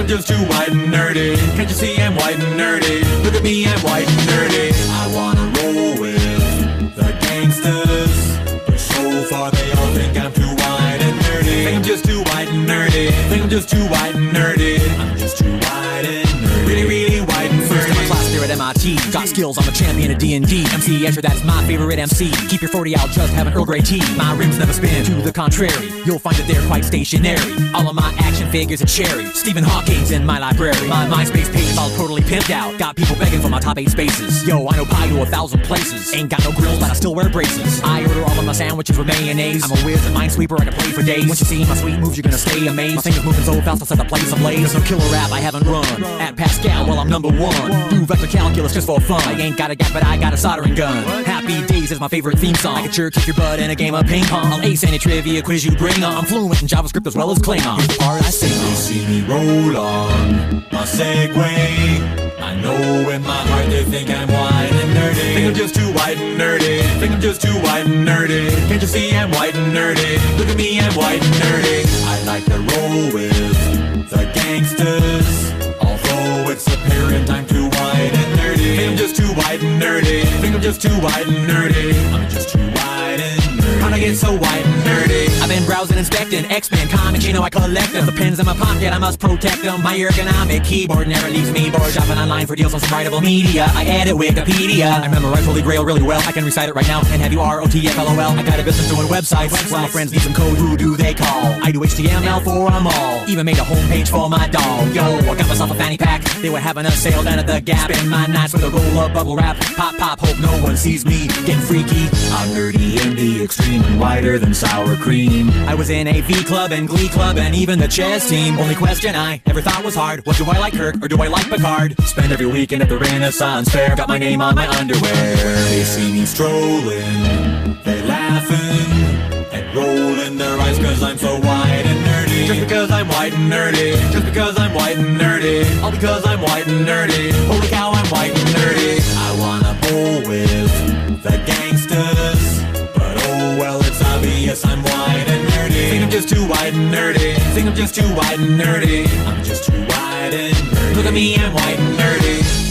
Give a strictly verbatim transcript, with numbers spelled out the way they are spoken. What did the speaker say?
I'm just too white and nerdy. Can't you see I'm white and nerdy? Look at me, I'm white and nerdy. I wanna roll with the gangsters, but so far they all think I'm too white and nerdy. Think I'm just too white and nerdy. Think I'm just too white and nerdy. I'm just too white and nerdy. Really, really white and nerdy. First in my class there at M I T. Got skills, I'm a champion of D and D. M C Escher, that's my favorite M C. Keep your forty out, just have an Earl Grey tea. My rims never spin, to the contrary. You'll find that they're quite stationary. All of my action figures are cherry. Stephen Hawking's in my library. My MySpace page is all totally pimped out. Got people begging for my top eight spaces. Yo, I know pie to a thousand places. Ain't got no grills, but I still wear braces. I order all of my sandwiches with mayonnaise. I'm a whiz and minesweeper, I can play for days. Once you see my sweet moves, you're gonna stay amazed. My fingers moving so fast, I'll set the place ablaze. There's no killer rap I haven't run. At Pascal, well, I'm number one. Do vector calculus just for fun. I ain't got a gap, but I got a soldering gun. Happy Days is my favorite theme song. I can sure kick your butt in a game of ping pong. I'll ace any trivia quiz you bring on. I'm fluent in JavaScript as well as Klingon. Here's the part I sing on. They see me roll on my Segway. I know in my heart they think I'm white and nerdy. Think I'm just too white and nerdy. Think I'm just too white and nerdy. Can't you see I'm white and nerdy? Look at me, I'm white and nerdy. I like to roll with the gangsters, although it's apparent I'm too white and nerdy. Think I'm just too white and nerdy. Think I'm just too white and nerdy. I'm just too white and nerdy. How'd I get so white and nerdy? I've been browsing, inspecting X-Men comics, you know I collect them. The pens in my pocket, I must protect them. My ergonomic keyboard never leaves me bored. Shopping online for deals on some writable media. I edit Wikipedia. I memorize Holy Grail really well. I can recite it right now and have you R O T F L O L. I got a business doing websites. websites. When my friends need some code, who do they call? I do H T M L for them all. Even made a homepage for my dog. Yo, I got myself a fanny pack. They were having a sale down at the Gap. Spend my nights with a roll of bubble wrap. Pop, pop, hope no one sees me getting freaky. I'm nerdy in the extreme and whiter than sour cream. I was in a V club and Glee club and even the chess team. Only question I ever thought was hard was, do I like Kirk or do I like Picard? Spend every weekend at the Renaissance Fair. Got my name on my underwear. They see me strolling, they laughing and rolling their eyes cause I'm so white and nerdy. Just because I'm white and nerdy. Just because I'm white and nerdy. All because I'm white and nerdy. Holy cow, I'm white and nerdy. I wanna bowl with the gangsters, but oh well, it's obvious I'm white and nerdy. Think I'm just too white and nerdy. Think I'm just too white and nerdy. I'm just too white and nerdy. Look at me, I'm white and nerdy.